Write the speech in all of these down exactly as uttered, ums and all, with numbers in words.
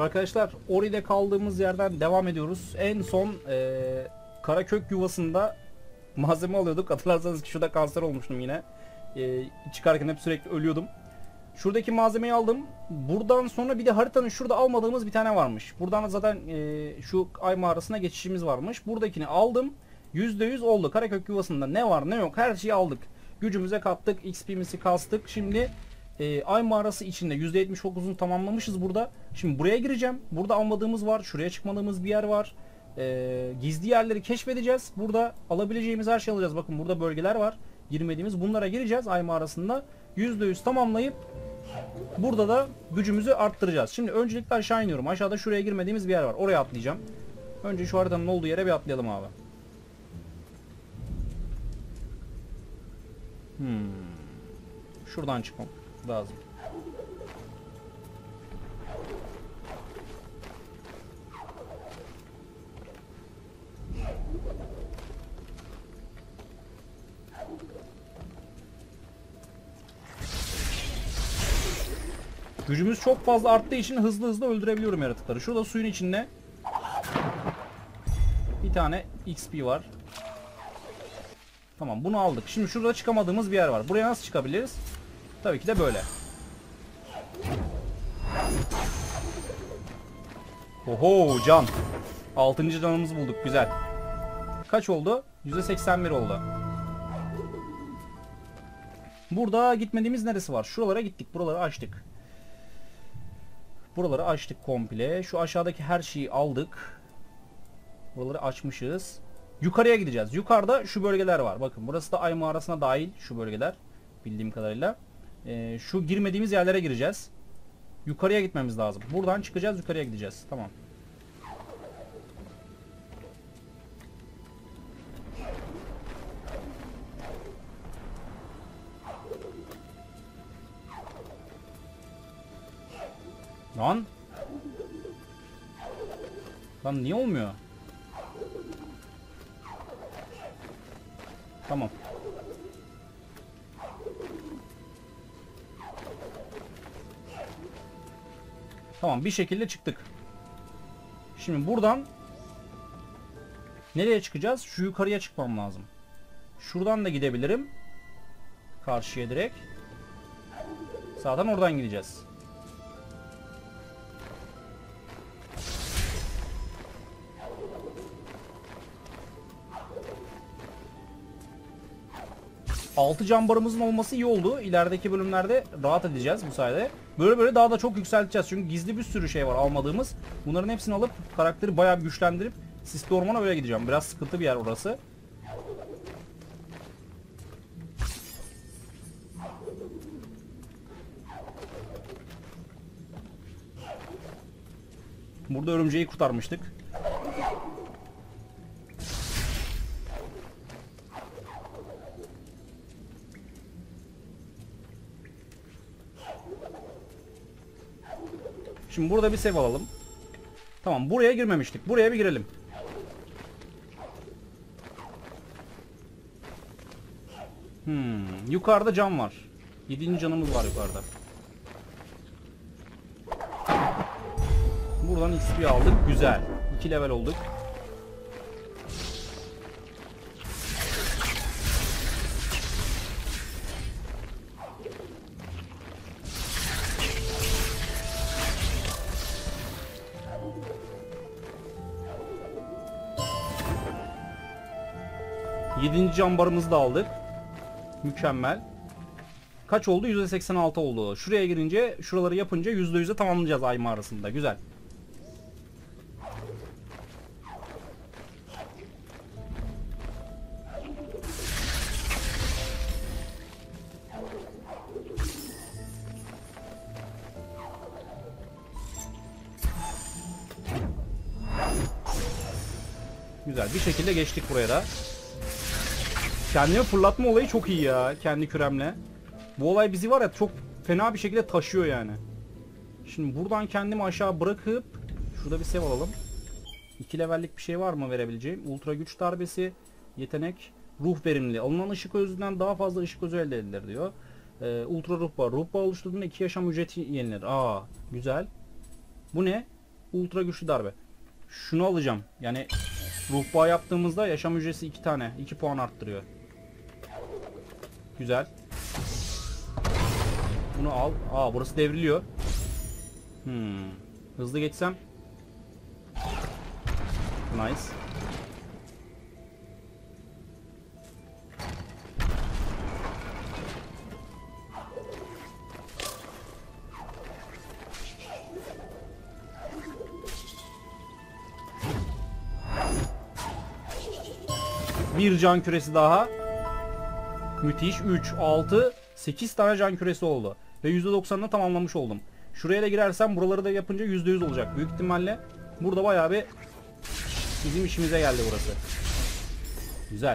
Arkadaşlar Ori'de kaldığımız yerden devam ediyoruz. En son e, Karakök yuvasında malzeme alıyorduk. Hatırlarsanız ki şurada kanser olmuştum yine. E, çıkarken hep sürekli ölüyordum. Şuradaki malzemeyi aldım. Buradan sonra bir de haritanın şurada almadığımız bir tane varmış. Buradan zaten e, şu ay mağarasına geçişimiz varmış. Buradakini aldım. yüzde yüz oldu. Karakök yuvasında ne var ne yok her şeyi aldık. Gücümüze kattık. X P'mizi kastık. Şimdi e, ay mağarası içinde yüzde yetmiş dokuzunu tamamlamışız burada. Şimdi buraya gireceğim. Burada almadığımız var. Şuraya çıkmadığımız bir yer var. E, gizli yerleri keşfedeceğiz. Burada alabileceğimiz her şeyi alacağız. Bakın burada bölgeler var. Girmediğimiz bunlara gireceğiz ay mağarasında. yüzde yüz tamamlayıp burada da gücümüzü arttıracağız. Şimdi öncelikle aşağı iniyorum. Aşağıda şuraya girmediğimiz bir yer var. Oraya atlayacağım. Önce şu haritanın olduğu yere bir atlayalım abi. Hmm. Şuradan çıkmam lazım. Gücümüz çok fazla arttığı için hızlı hızlı öldürebiliyorum yaratıkları. Şurada suyun içinde bir tane X P var. Tamam, bunu aldık. Şimdi şurada çıkamadığımız bir yer var. Buraya nasıl çıkabiliriz? Tabii ki de böyle. Oho can. altıncı canımızı bulduk. Güzel. Kaç oldu? yüzde seksen bir oldu. Burada gitmediğimiz neresi var? Şuralara gittik. Buraları açtık. Buraları açtık komple. Şu aşağıdaki her şeyi aldık. Buraları açmışız. Yukarıya gideceğiz. Yukarıda şu bölgeler var. Bakın burası da ay mağarasına dahil şu bölgeler. Bildiğim kadarıyla. Ee, şu girmediğimiz yerlere gireceğiz. Yukarıya gitmemiz lazım. Buradan çıkacağız, yukarıya gideceğiz. Tamam. Lan. Lan niye olmuyor? Tamam. Tamam, bir şekilde çıktık. Şimdi buradan nereye çıkacağız? Şu yukarıya çıkmam lazım. Şuradan da gidebilirim. Karşıya direkt. Sağdan oradan gideceğiz. altı can barımızın olması iyi oldu. İlerideki bölümlerde rahat edeceğiz bu sayede. Böyle böyle daha da çok yükselteceğiz. Çünkü gizli bir sürü şey var almadığımız. Bunların hepsini alıp karakteri bayağı bir güçlendirip Sisli Orman'a öyle gideceğim. Biraz sıkıntı bir yer orası. Burada örümceği kurtarmıştık. Şimdi burada bir save alalım. Tamam, buraya girmemiştik. Buraya bir girelim. Hmm, yukarıda cam var. yedinci canımız var yukarıda. Buradan X P aldık. Güzel. iki level olduk. yedinci can barımızı da aldık. Mükemmel. Kaç oldu? yüzde seksen altı oldu. Şuraya girince, şuraları yapınca yüzde yüze tamamlayacağız ay mağarasında. Güzel. Güzel. Bir şekilde geçtik buraya da. Kendimi fırlatma olayı çok iyi ya. Kendi küremle. Bu olay bizi var ya çok fena bir şekilde taşıyor yani. Şimdi buradan kendimi aşağı bırakıp şurada bir save alalım. iki levellik bir şey var mı verebileceğim? Ultra güç darbesi, yetenek, ruh verimli. Alınan ışık özünden daha fazla ışık özü elde edilir diyor. Ee, ultra ruh bağ. Ruh bağ oluşturduğunda iki yaşam ücreti yenilir. Aa, güzel. Bu ne? Ultra güçlü darbe. Şunu alacağım. Yani ruh bağı yaptığımızda yaşam hücresi iki tane. iki puan arttırıyor. Güzel. Bunu al. Aa, burası devriliyor. Hmm. Hızlı geçsem. Nice. Bir can küresi daha. Müthiş. üç, altı, sekiz tane can küresi oldu. Ve yüzde doksanını tamamlamış oldum. Şuraya da girersem buraları da yapınca yüzde yüz olacak. Büyük ihtimalle burada bayağı bir bizim işimize geldi burası. Güzel.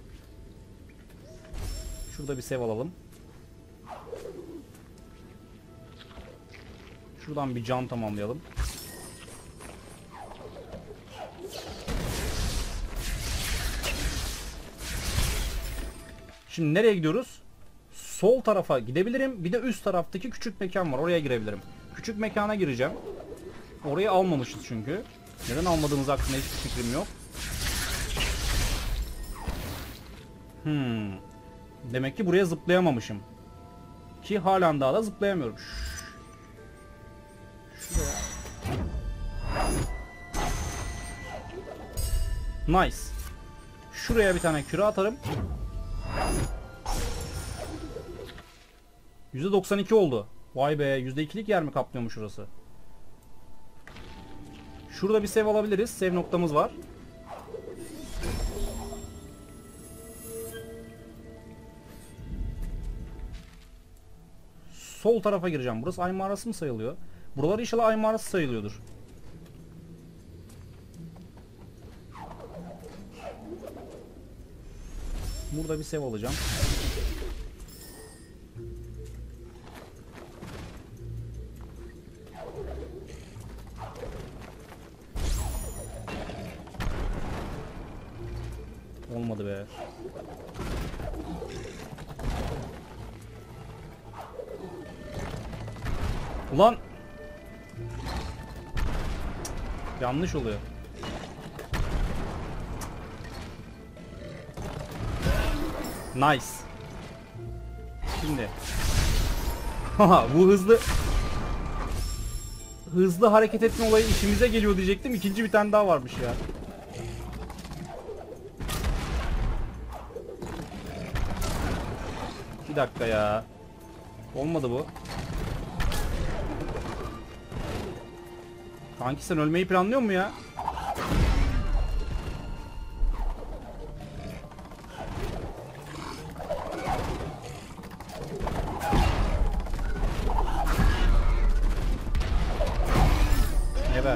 Şurada bir save alalım. Şuradan bir can tamamlayalım. Şimdi nereye gidiyoruz? Sol tarafa gidebilirim. Bir de üst taraftaki küçük mekan var. Oraya girebilirim. Küçük mekana gireceğim. Orayı almamışız çünkü. Neden almadığımız hakkında hiçbir fikrim yok. Hmm. Demek ki buraya zıplayamamışım. Ki halen daha da zıplayamıyorum. Şuraya. Nice. Şuraya bir tane küre atarım. yüzde doksan iki oldu. Vay be, yüzde ikilik yer mi kaplıyormuş şurası? Şurada bir save alabiliriz. Save noktamız var. Sol tarafa gireceğim. Burası ay mağarası mı sayılıyor? Buralar inşallah ay mağarası sayılıyordur. Burada bir save alacağım. Olmadı be. Ulan. Yanlış oluyor. Nice. Şimdi. Haha, bu hızlı hızlı hareket etme olayı işimize geliyor diyecektim. İkinci bir tane daha varmış ya. Bir dakika ya. Olmadı bu. Kanki sen ölmeyi planlıyor mu ya? Geber.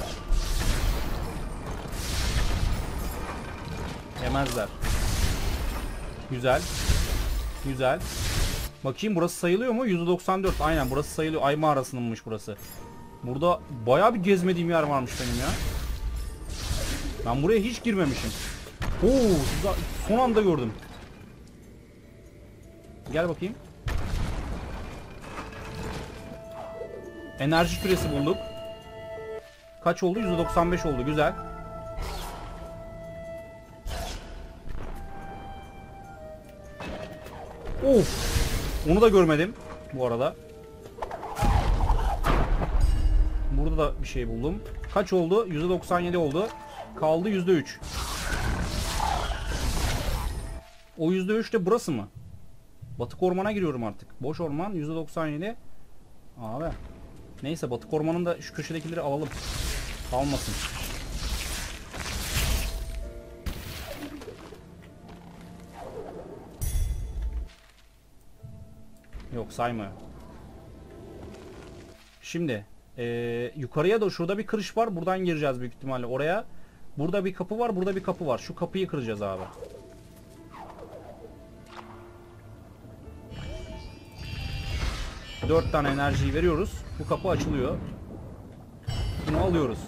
Yemezler. Güzel. Güzel. Bakayım burası sayılıyor mu? yüzde doksan dört. Aynen burası sayılıyor. Ay mağarasınınmış burası. Burada bayağı bir gezmediğim yer varmış benim ya. Ben buraya hiç girmemişim. Oo, son anda gördüm. Gel bakayım. Enerji küresi bulduk. Kaç oldu? yüzde doksan beş oldu. Güzel. Of. Onu da görmedim bu arada. Burada da bir şey buldum. Kaç oldu? yüzde doksan yedi oldu. Kaldı yüzde üç. O yüzde üç de burası mı? Batık ormana giriyorum artık. Boş orman yüzde doksan yedi. Abi. Neyse batık ormanın da şu köşedekileri alalım. Kalmasın. Yok sayma. Şimdi ee, yukarıya da şurada bir kırış var. Buradan gireceğiz büyük ihtimalle oraya. Burada bir kapı var. Burada bir kapı var. Şu kapıyı kıracağız abi. Dört tane enerjiyi veriyoruz. Bu kapı açılıyor. Bunu alıyoruz.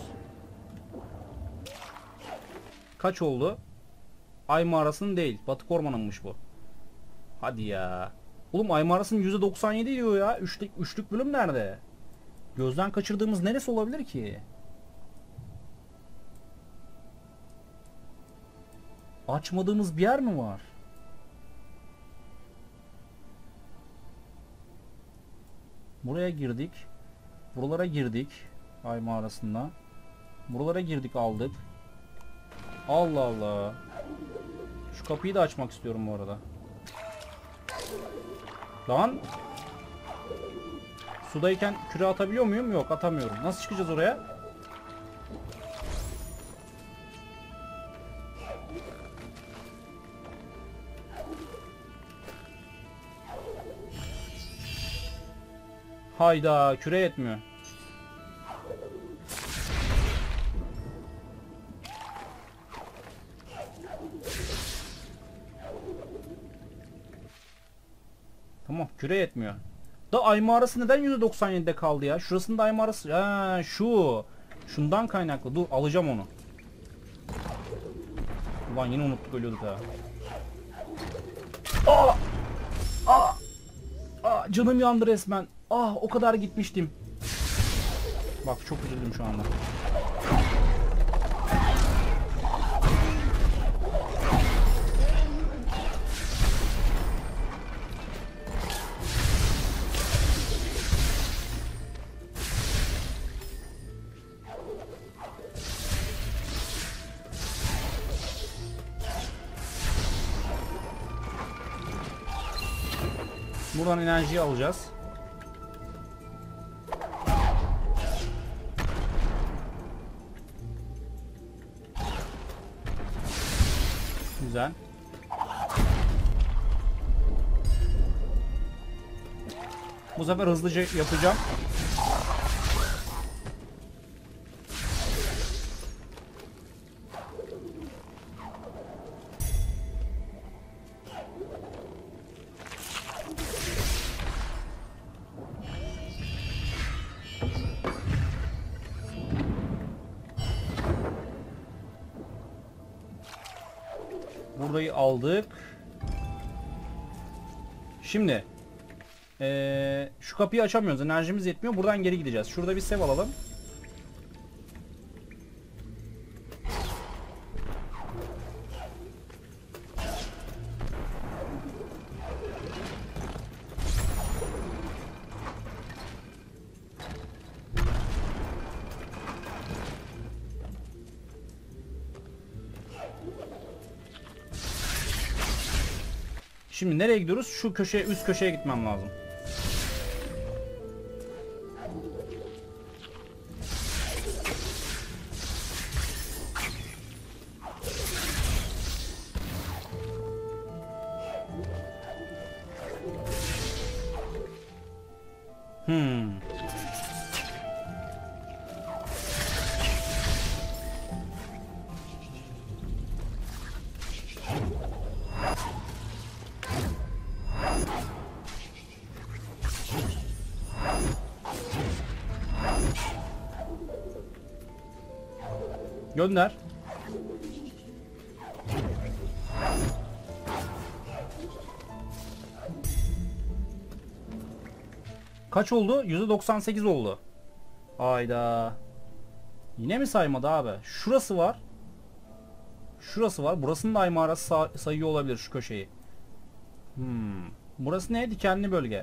Kaç oldu? Ay mağarasının değil. Batık ormanınmış bu. Hadi ya. Oğlum ay mağarasının yüzde doksan yedi diyor ya. Üçlük, üçlük bölüm nerede? Gözden kaçırdığımız neresi olabilir ki? Açmadığımız bir yer mi var? Buraya girdik. Buralara girdik. Ay mağarasında. Buralara girdik, aldık. Allah Allah. Şu kapıyı da açmak istiyorum bu arada. Lan. Sudayken küre atabiliyor muyum? Yok, atamıyorum. Nasıl çıkacağız oraya? Hayda, küre yetmiyor. Tamam, küre yetmiyor. Da ay mağarası neden yüzde doksan yedide kaldı ya? Şurasında ay mağarası. Ha, şu. Şundan kaynaklı. Dur, alacağım onu. Ulan yine unuttuk, ölüyorduk ha. Aa! Aa! Aa, canım yandı resmen. Ah, o kadar gitmiştim. Bak, çok üzüldüm şu anda. Buradan enerjiyi alacağız. Güzel. Bu sefer hızlıca yapacağım. Burayı aldık. Şimdi ee, şu kapıyı açamıyoruz. Enerjimiz yetmiyor. Buradan geri gideceğiz. Şurada bir sev alalım. Şimdi nereye gidiyoruz? Şu köşeye, üst köşeye gitmem lazım. Hmm. Gönder. Kaç oldu? yüzde doksan sekiz oldu. Hayda. Yine mi saymadı abi? Şurası var. Şurası var. Burasının da ay mağarası sayıyor olabilir, şu köşeyi. Hmm. Burası ne? Dikenli bölge.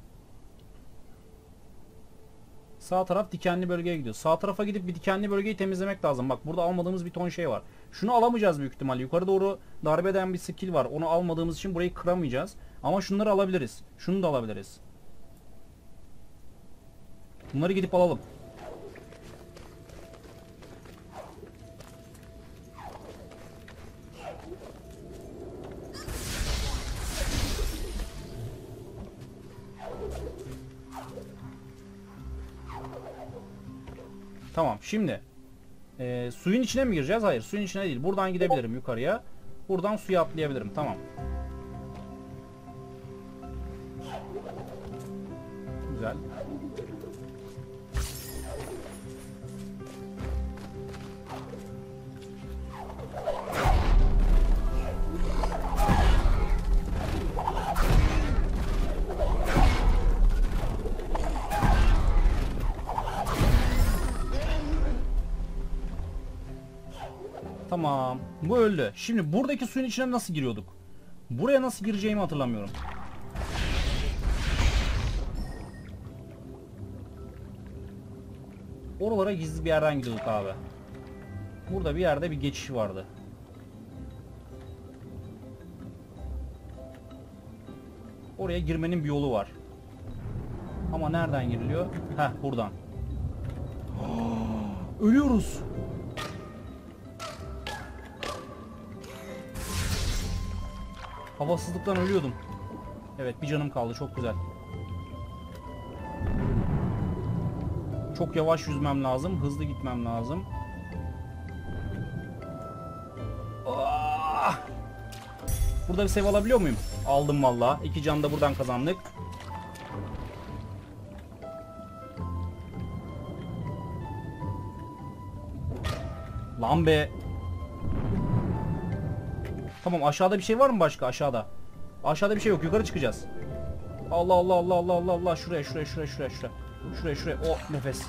Sağ taraf dikenli bölgeye gidiyor. Sağ tarafa gidip bir dikenli bölgeyi temizlemek lazım. Bak, burada almadığımız bir ton şey var. Şunu alamayacağız büyük ihtimal. Yukarı doğru darbe eden bir skill var. Onu almadığımız için burayı kıramayacağız. Ama şunları alabiliriz. Şunu da alabiliriz. Bunları gidip alalım. Tamam, şimdi e, suyun içine mi gireceğiz? Hayır, suyun içine değil. Buradan gidebilirim yukarıya. Buradan suya atlayabilirim. Tamam. Güzel. Tamam. Bu öldü. Şimdi buradaki suyun içine nasıl giriyorduk? Buraya nasıl gireceğimi hatırlamıyorum. Oralara gizli bir yerden gidiyorduk abi. Burada bir yerde bir geçiş vardı. Oraya girmenin bir yolu var. Ama nereden giriliyor? Heh, buradan. Ölüyoruz. Havasızlıktan ölüyordum. Evet, bir canım kaldı. Çok güzel. Çok yavaş yüzmem lazım. Hızlı gitmem lazım. Ah! Burada bir save alabiliyor muyum? Aldım valla. İki can da buradan kazandık. Lan be. Tamam, aşağıda bir şey var mı başka? Aşağıda. Aşağıda bir şey yok. Yukarı çıkacağız. Allah Allah Allah Allah Allah Allah. Şuraya şuraya şuraya şuraya şuraya. Şuraya şuraya. Oh, nefes.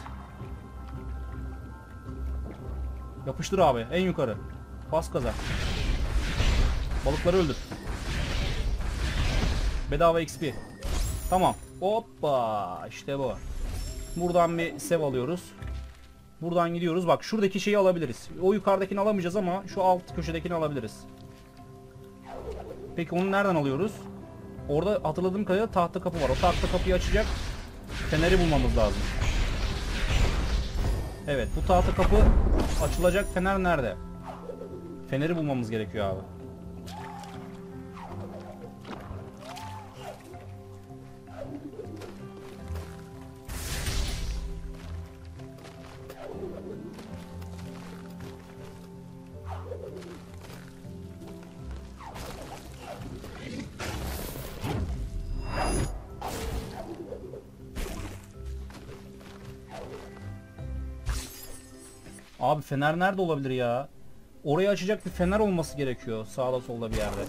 Yapıştır abi. En yukarı. Bas gaza. Balıkları öldür. Bedava X P. Tamam. Hoppa. İşte bu. Buradan bir save alıyoruz. Buradan gidiyoruz. Bak, şuradaki şeyi alabiliriz. O yukarıdakini alamayacağız ama şu alt köşedekini alabiliriz. Peki onu nereden alıyoruz? Orada hatırladığım kadarıyla tahta kapı var. O tahta kapıyı açacak feneri bulmamız lazım. Evet, bu tahta kapı açılacak fener nerede? Feneri bulmamız gerekiyor abi. Abi fener nerede olabilir ya? Orayı açacak bir fener olması gerekiyor. Sağda solda bir yerde.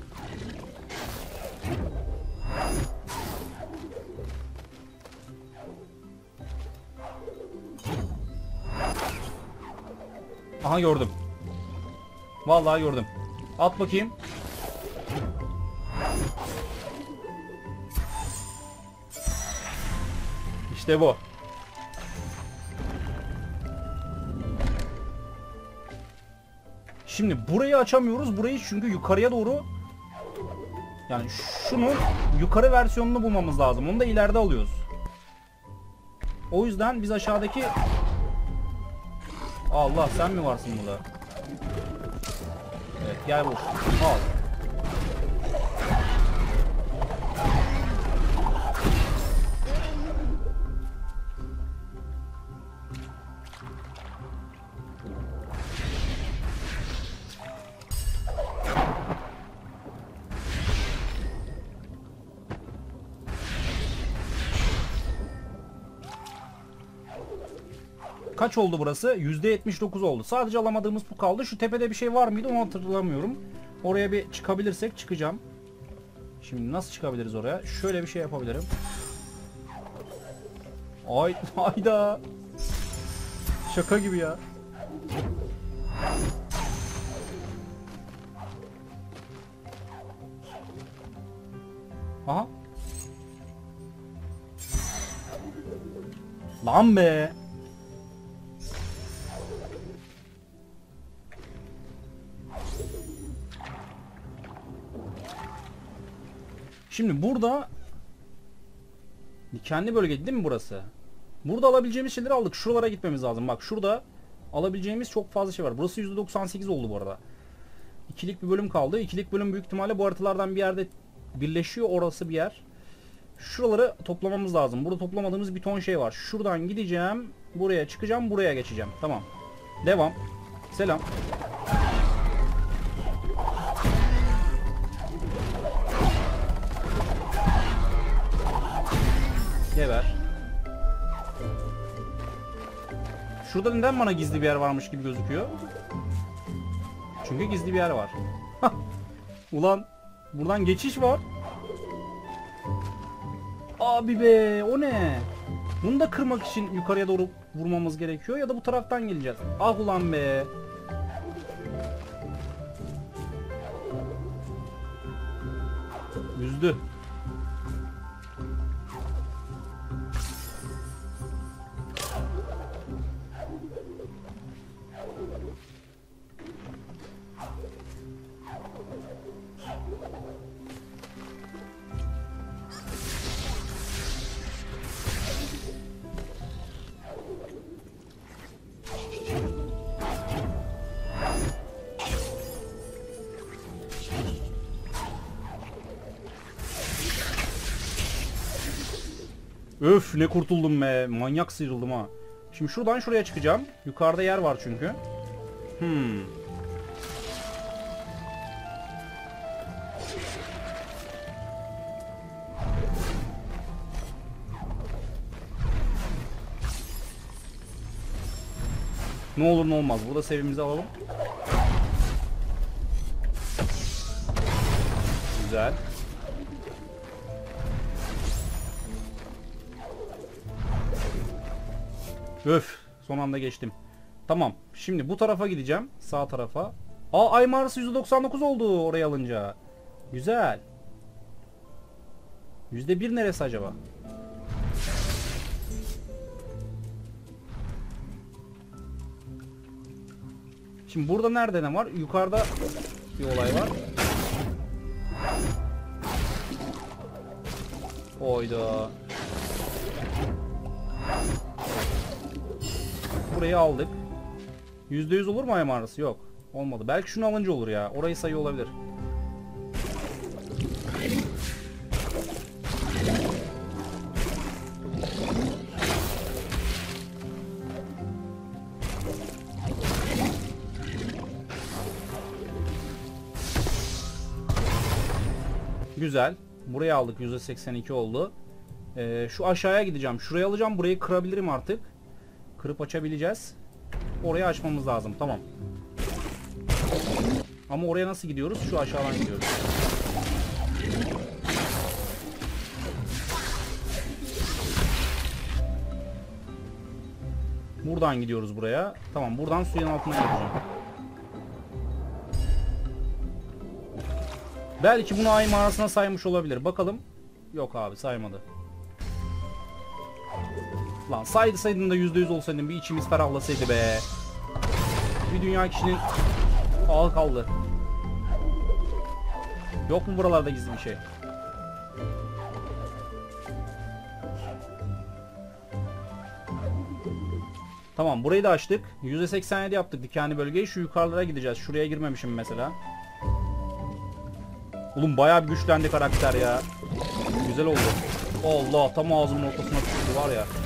Aha, gördüm. Vallahi gördüm. At bakayım. İşte bu. Şimdi burayı açamıyoruz. Burayı çünkü yukarıya doğru, yani şunun yukarı versiyonunu bulmamız lazım. Onu da ileride alıyoruz. O yüzden biz aşağıdaki... Allah, sen mi varsın burada? Evet, gel bu. Al. Kaç oldu burası? yüzde yetmiş dokuz oldu. Sadece alamadığımız bu kaldı. Şu tepede bir şey var mıydı onu hatırlamıyorum. Oraya bir çıkabilirsek çıkacağım. Şimdi nasıl çıkabiliriz oraya? Şöyle bir şey yapabilirim. Ay, hayda. Şaka gibi ya. Aha. Lan be. Şimdi burada kendi bölge değil mi burası? Burada alabileceğimiz şeyleri aldık. Şuralara gitmemiz lazım. Bak, şurada alabileceğimiz çok fazla şey var. Burası yüzde doksan sekiz oldu bu arada. İkilik bir bölüm kaldı. İkilik bölüm büyük ihtimalle bu haritalardan bir yerde birleşiyor. Orası bir yer. Şuraları toplamamız lazım. Burada toplamadığımız bir ton şey var. Şuradan gideceğim. Buraya çıkacağım. Buraya geçeceğim. Tamam. Devam. Selam. Geber. Şurada neden bana gizli bir yer varmış gibi gözüküyor? Çünkü gizli bir yer var. Ulan buradan geçiş var. Abi be, o ne? Bunu da kırmak için yukarıya doğru vurmamız gerekiyor ya da bu taraftan geleceğiz. Ah ulan be. Üzdü. Öf, ne kurtuldum be. Manyak sıyrıldım ha. Şimdi şuradan şuraya çıkacağım. Yukarıda yer var çünkü. Hmm. Ne olur ne olmaz. Burada sevimizi alalım. Güzel. Öf, son anda geçtim. Tamam. Şimdi bu tarafa gideceğim. Sağ tarafa. Aa, ay mağarası yüzde doksan dokuz oldu oraya alınca. Güzel. yüzde bir neresi acaba? Şimdi burada nerede ne var? Yukarıda bir olay var. Oyda. Burayı aldık. yüzde yüz olur mu ay mağarası? Yok. Olmadı. Belki şunu alınca olur ya. Orayı sayı olabilir. Güzel. Burayı aldık. yüzde seksen iki oldu. Ee, şu aşağıya gideceğim. Şuraya alacağım. Burayı kırabilirim artık. Kırıp açabileceğiz. Orayı açmamız lazım. Tamam. Ama oraya nasıl gidiyoruz? Şu aşağıdan gidiyoruz. Buradan gidiyoruz buraya. Tamam. Buradan suyun altına yapacağım. Belki bunu ay mağarasına saymış olabilir. Bakalım. Yok abi, saymadı. Lan saydı saydın da yüzde yüz olsaydın, bir içimiz ferahlasaydı be. Bir dünya kişinin ağı kaldı. Yok mu buralarda gizli bir şey? Tamam, burayı da açtık. yüzde seksen yedi yaptık dikenli bölgeyi. Şu yukarılara gideceğiz. Şuraya girmemişim mesela. Oğlum bayağı bir güçlendi karakter ya. Güzel oldu. Allah, tam ağzımın ortasına tuttu var ya.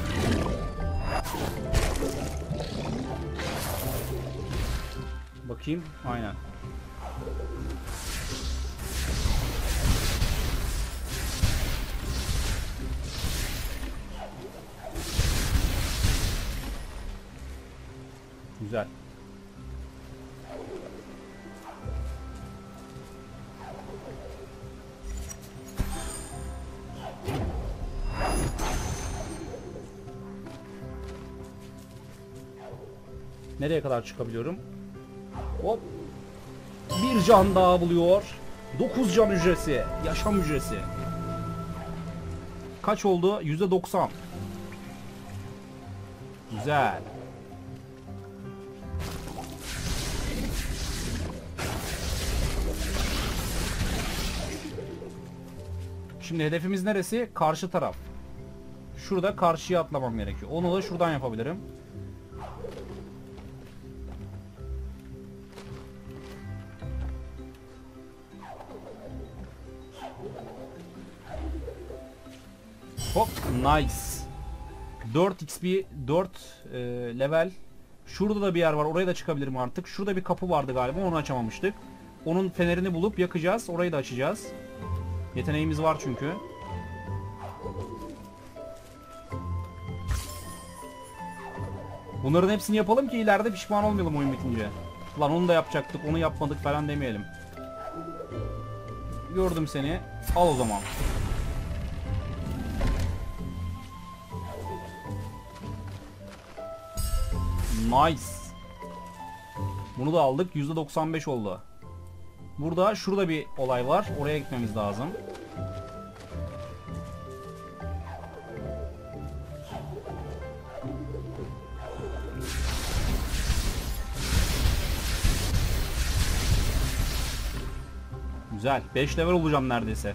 Bakayım. Aynen. Güzel. Nereye kadar çıkabiliyorum? Hop. Bir can daha buluyor. dokuz can hücresi. Yaşam hücresi. Kaç oldu? yüzde doksan. Güzel. Şimdi hedefimiz neresi? Karşı taraf. Şurada karşıya atlamam gerekiyor. Onu da şuradan yapabilirim. Hop, nice. dört X P, dört e, level. Şurada da bir yer var. Oraya da çıkabilirim artık. Şurada bir kapı vardı galiba. Onu açamamıştık. Onun fenerini bulup yakacağız. Orayı da açacağız. Yeteneğimiz var çünkü. Bunların hepsini yapalım ki ileride pişman olmayalım oyun bitince. Lan onu da yapacaktık, onu yapmadık falan demeyelim. Gördüm seni. Al o zaman. Nice. Bunu da aldık. yüzde doksan beş oldu. Burada şurada bir olay var. Oraya gitmemiz lazım. Güzel. beş level olacağım neredeyse.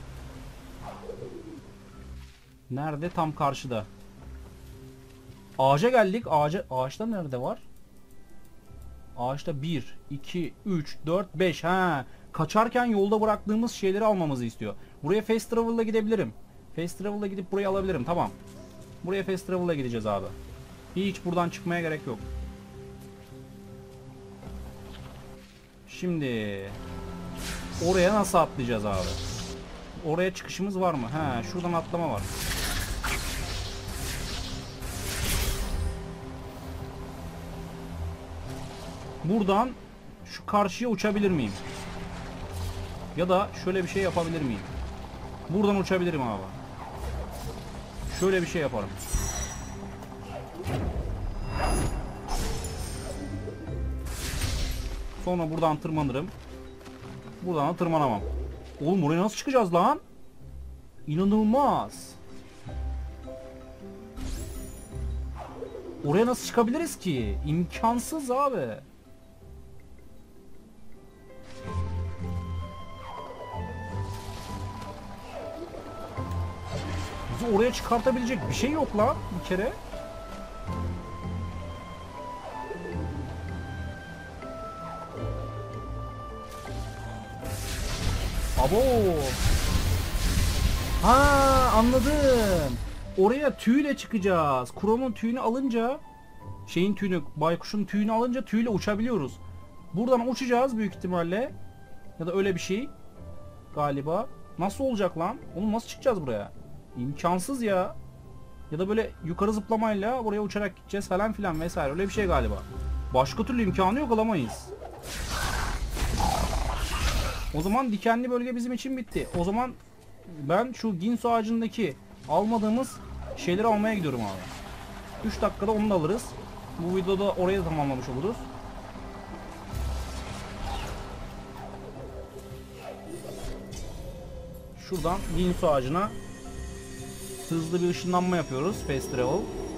Nerede? Tam karşıda. Ağaca geldik. Ağaca, ağaçta nerede var? Ağaçta bir, iki, üç, dört, beş. Ha, kaçarken yolda bıraktığımız şeyleri almamızı istiyor. Buraya fast travel'la gidebilirim. Fast travel'la gidip burayı alabilirim. Tamam. Buraya fast travel'la gideceğiz abi. Hiç buradan çıkmaya gerek yok. Şimdi oraya nasıl atlayacağız abi? Oraya çıkışımız var mı? Ha, şuradan atlama var. Buradan şu karşıya uçabilir miyim? Ya da şöyle bir şey yapabilir miyim? Buradan uçabilirim abi. Şöyle bir şey yaparım. Sonra buradan tırmanırım. Buradan da tırmanamam. Oğlum oraya nasıl çıkacağız lan? İnanılmaz. Oraya nasıl çıkabiliriz ki? İmkansız abi. Bizi oraya çıkartabilecek bir şey yok lan bir kere. Abo. Ha, anladım. Oraya tüyle çıkacağız. Kuronun tüyünü alınca, şeyin tüyünü, baykuşun tüyünü alınca tüyle uçabiliyoruz. Buradan uçacağız büyük ihtimalle. Ya da öyle bir şey. Galiba. Nasıl olacak lan? Oğlum nasıl çıkacağız buraya? İmkansız ya. Ya da böyle yukarı zıplamayla buraya uçarak gideceğiz falan filan vesaire. Öyle bir şey galiba. Başka türlü imkanı yok, alamayız. O zaman dikenli bölge bizim için bitti. O zaman ben şu Ginsu ağacındaki almadığımız şeyleri almaya gidiyorum abi. üç dakikada onu da alırız. Bu videoda orayı da tamamlamış oluruz. Şuradan Ginsu ağacına hızlı bir ışınlanma yapıyoruz. Fast travel.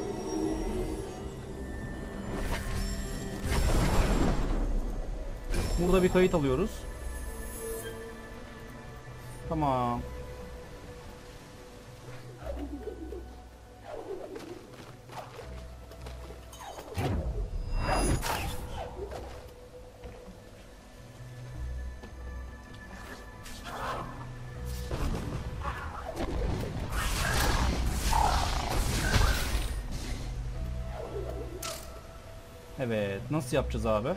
Burada bir kayıt alıyoruz. Tamam. Evet, nasıl yapacağız abi?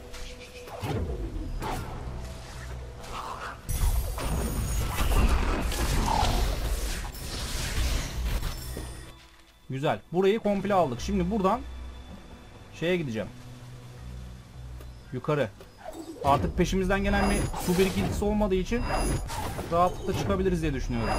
Güzel. Burayı komple aldık. Şimdi buradan şeye gideceğim. Yukarı. Artık peşimizden gelen bir su birikintisi olmadığı için rahatlıkla çıkabiliriz diye düşünüyorum.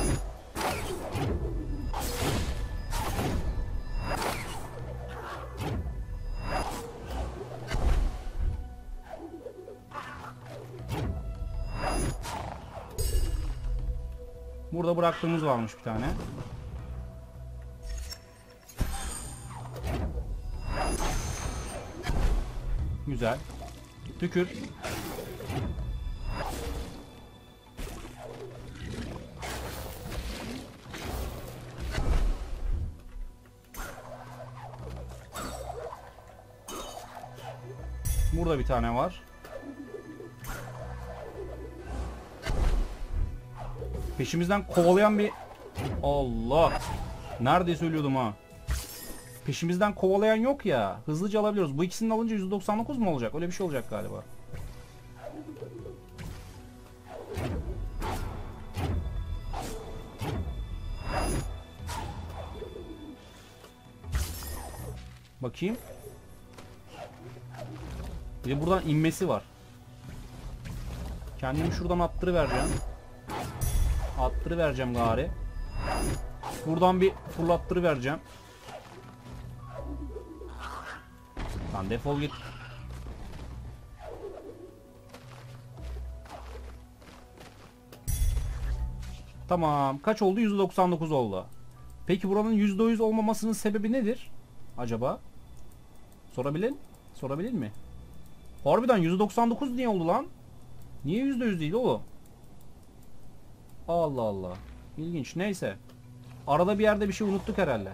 Burada bıraktığımız varmış bir tane. Güzel. Tükür. Burada bir tane var. Peşimizden kovalayan bir... Allah! Neredeyse ölüyordum ha. Peşimizden kovalayan yok ya. Hızlıca alabiliyoruz. Bu ikisini alınca yüz doksan dokuz mu olacak? Öyle bir şey olacak galiba. Bakayım. Bir de buradan inmesi var. Kendimi şuradan attırıvereceğim. Attırıvereceğim gari. Buradan bir fırlattırıvereceğim. Lan defol git. Tamam. Kaç oldu? yüz doksan dokuz oldu. Peki buranın yüzde yüz olmamasının sebebi nedir? Acaba? Sorabilin? Sorabilin mi? Harbiden yüz doksan dokuz niye oldu lan? Niye yüzde yüz değil oğlum? Allah Allah. İlginç. Neyse. Arada bir yerde bir şey unuttuk herhalde.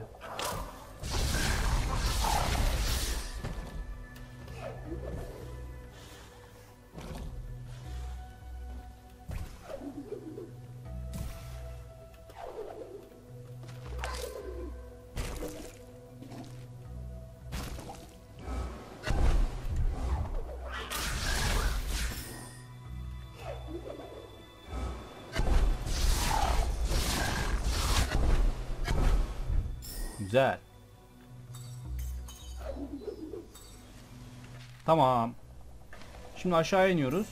Güzel. Tamam. Şimdi aşağı iniyoruz.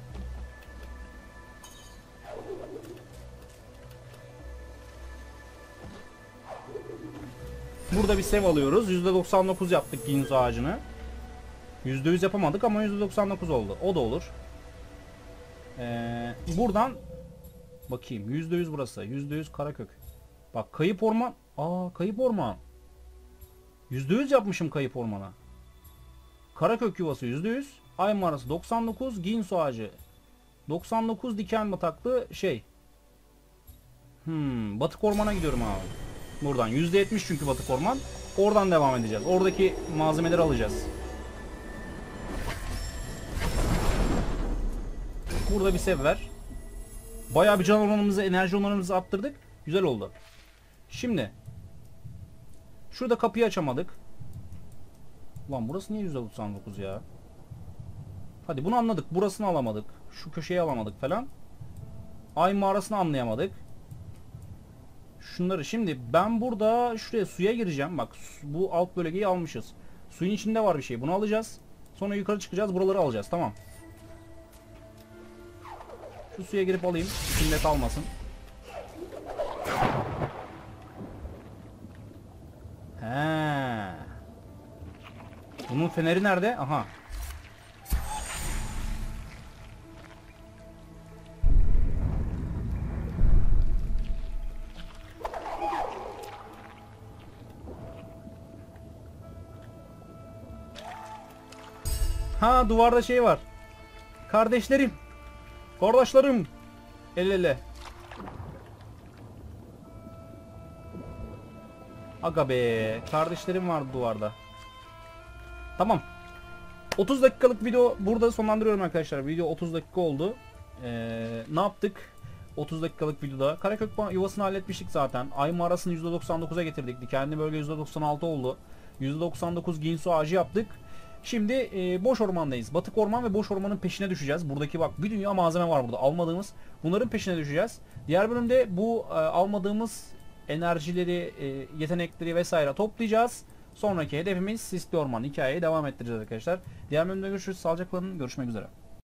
Burada bir save alıyoruz. yüzde doksan dokuz yaptık Ginzo ağacını. yüzde yüz yapamadık ama yüzde doksan dokuz oldu. O da olur. Ee, buradan bakayım. yüzde yüz burası. yüzde yüz Karakök. Bak kayıp orman. Aa kayıp orman. yüzde yüz yapmışım kayıp ormana. Karakök yuvası yüzde yüz. Ay mağarası doksan dokuz. Ginso ağacı doksan dokuz, diken bataklı şey. Hmm, batık ormana gidiyorum abi. Buradan yüzde yetmiş çünkü batık orman. Oradan devam edeceğiz. Oradaki malzemeleri alacağız. Burada bir sev ver. Bayağı bir can oranımızı, enerji oranımızı arttırdık. Güzel oldu. Şimdi şurada kapıyı açamadık. Ulan burası niye yüzde doksan dokuz ya? Hadi bunu anladık. Burasını alamadık. Şu köşeyi alamadık falan. Ay mağarasını anlayamadık. Şunları şimdi ben burada şuraya suya gireceğim. Bak bu alt bölgeyi almışız. Suyun içinde var bir şey. Bunu alacağız. Sonra yukarı çıkacağız. Buraları alacağız. Tamam. Şu suya girip alayım. İçinde kalmasın. He. Bunun feneri nerede? Aha. Ha duvarda şey var. Kardeşlerim. Kardeşlerim. El ele. Aga be. Kardeşlerim vardı duvarda. Tamam. otuz dakikalık video burada sonlandırıyorum arkadaşlar. Video otuz dakika oldu. Ee, ne yaptık? otuz dakikalık videoda. Karakök yuvasını halletmiştik zaten. Ay mağarasını yüzde doksan dokuza getirdik. Dikenli bölge yüzde doksan altı oldu. yüzde doksan dokuz Ginso ağacı yaptık. Şimdi e, boş ormandayız. Batık orman ve boş ormanın peşine düşeceğiz. Buradaki bak bir dünya malzeme var burada almadığımız. Bunların peşine düşeceğiz. Diğer bölümde bu e, almadığımız enerjileri, e, yetenekleri vesaire toplayacağız. Sonraki hedefimiz Sisli Orman. Hikayeyi devam ettireceğiz arkadaşlar. Diğer bölümde görüşürüz. Sağlıcakla kalın. Görüşmek üzere.